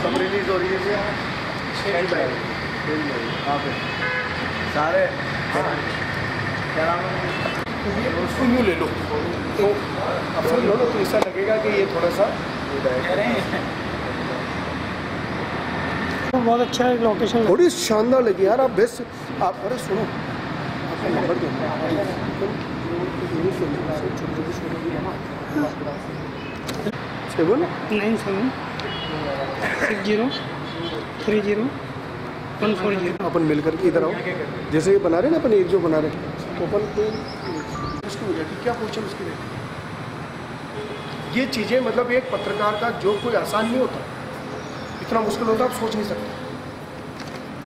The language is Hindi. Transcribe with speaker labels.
Speaker 1: कब रिलीज हो रही है ये? 6 मई। कहाँ पे? सारे क्या नाम है?
Speaker 2: उसको यूँ ले लो तो अफसर लो तो ऐसा लगेगा कि ये थोड़ा सा
Speaker 3: बहुत अच्छा है लोकेशन,
Speaker 2: थोड़ी शानदार लगी यार। आप बेस्ट आप अरे सुनो आपका नंबर दो सेवन
Speaker 3: 976030
Speaker 2: अपन मिलकर के इधर आओ। जैसे ये बना रहे ना अपन एक जो बना रहे तो अपन कोई उसकी हो जाती क्या पूछे उसकी नहीं। ये चीज़ें मतलब एक पत्रकार का जो कोई आसान नहीं होता, इतना मुश्किल होता आप सोच नहीं सकते।